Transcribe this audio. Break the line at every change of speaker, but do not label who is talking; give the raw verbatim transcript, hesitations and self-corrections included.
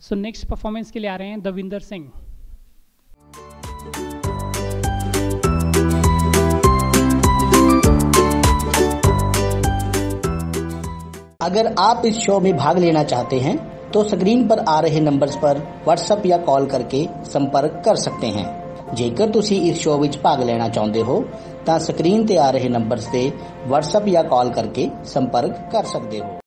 So next performance के लिए आ रहे हैं दविंदर सिंह।
अगर आप इस शो में भाग लेना चाहते हैं तो स्क्रीन पर आ रहे नंबर्स पर व्हाट्सएप या कॉल करके संपर्क कर सकते हैं। ਜੇਕਰ ਤੁਸੀਂ ਇਸ ਸ਼ੋਅ ਵਿੱਚ ਭਾਗ ਲੈਣਾ ਚਾਹੁੰਦੇ ਹੋ ਤਾਂ ਸਕਰੀਨ ਤੇ ਆ ਰਹੇ ਨੰਬਰਸ ਤੇ WhatsApp ਜਾਂ ਕਾਲ ਕਰਕੇ ਸੰਪਰਕ ਕਰ ਸਕਦੇ ਹੋ।